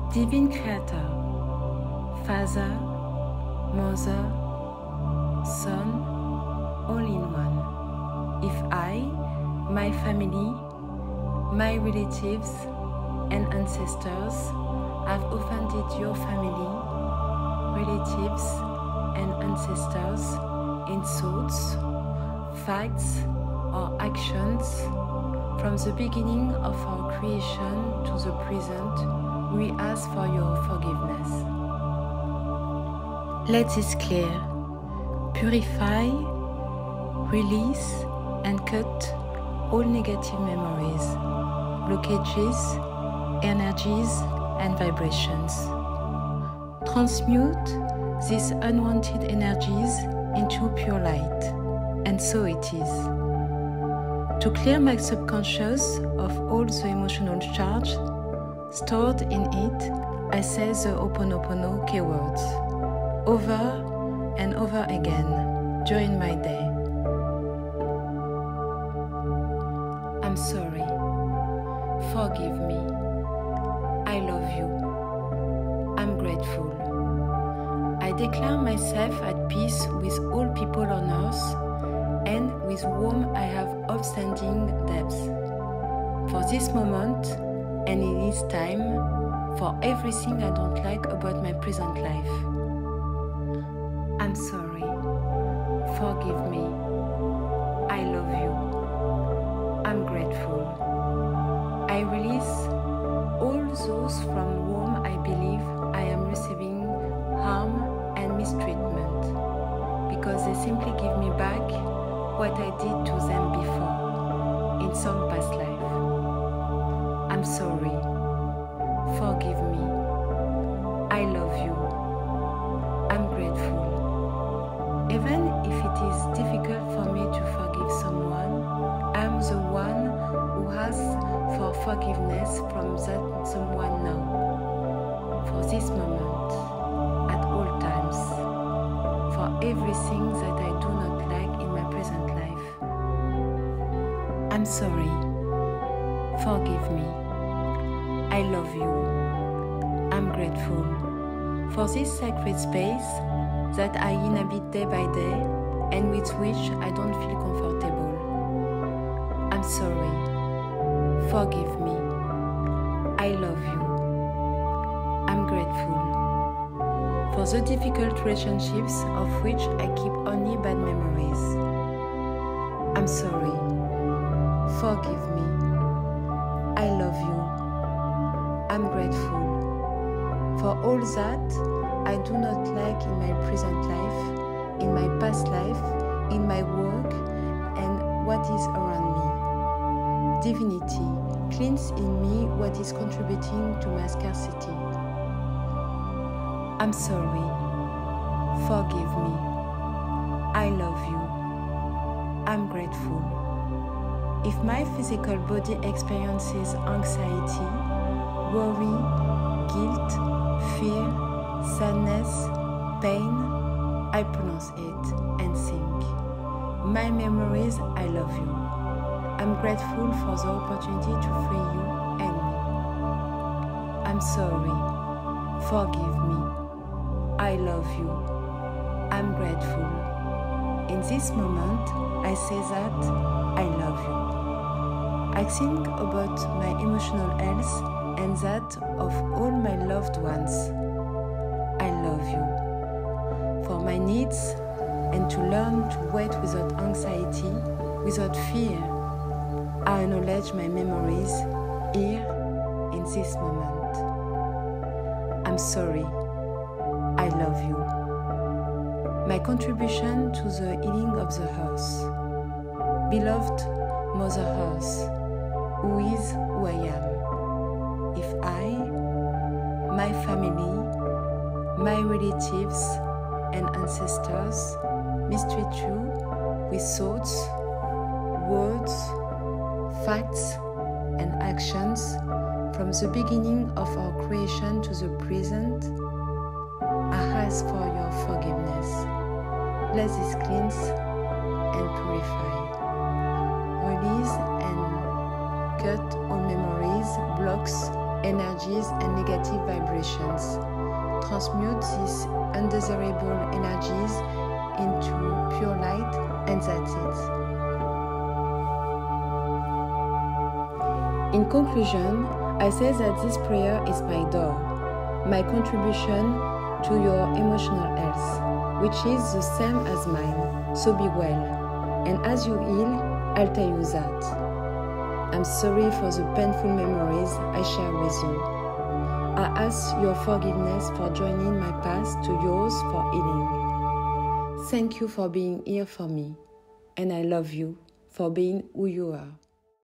Divine Creator, Father, Mother, Son, all in one. If I, my family, my relatives and ancestors have offended your family, relatives and ancestors in thoughts, facts or actions, from the beginning of our creation to the present, we ask for your forgiveness. Let this clear, purify, release and cut all negative memories, blockages, energies and vibrations. Transmute these unwanted energies into pure light, and so it is. To clear my subconscious of all the emotional charge stored in it, I say the oponopono keywords over and over again during my day. I'm sorry. Forgive me. I love you. I'm grateful. I declare myself at peace with all people on earth and with whom I have outstanding debts. For this moment and in this time, for everything I don't like about my present life. I'm sorry. Forgive me. I love you. I'm grateful. I release all those from whom I believe I am receiving harm and mistreatment, because they simply give me back what I did to them before, in some past life. I'm sorry. Forgive me. I love you. I'm grateful. Even if it is difficult for me to forgive someone, I'm the one who asks for forgiveness from that someone now, for this moment, at all times, for everything that I do not like in my present life. I'm sorry. Forgive me. I love you. I'm grateful for this sacred space that I inhabit day by day and with which I don't feel comfortable. I'm sorry. Forgive me. I love you. I'm grateful for the difficult relationships of which I keep only bad memories. I'm sorry. Forgive me. I love you. I'm grateful for all that I do not like in my present life, in my past life, in my work, and what is around me. Divinity, cleanse in me what is contributing to my scarcity. I'm sorry. Forgive me. I love you. I'm grateful. If my physical body experiences anxiety, worry, guilt, fear, sadness, pain, I pronounce it and think. My memories, I love you. I'm grateful for the opportunity to free you and me. I'm sorry. Forgive me. I love you. I'm grateful. In this moment, I say that I love you. I think about my emotional health and that of all my loved ones. I love you. For my needs and to learn to wait without anxiety, without fear, I acknowledge my memories here in this moment. I'm sorry. I love you. My contribution to the healing of the earth. Beloved Mother Earth, who is who I am. If I, my family, my relatives and ancestors mistreat you with thoughts, words, facts and actions from the beginning of our creation to the present, I ask for your forgiveness. Let this cleanse and purify. Release and cut all memories, blocks, energies and negative vibrations. Transmute these undesirable energies into pure light, and that's it. In conclusion, I say that this prayer is my door, my contribution to your emotional health, which is the same as mine, so be well. And as you heal, I'll tell you that. I'm sorry for the painful memories I share with you. I ask your forgiveness for joining my path to yours for healing. Thank you for being here for me, and I love you for being who you are.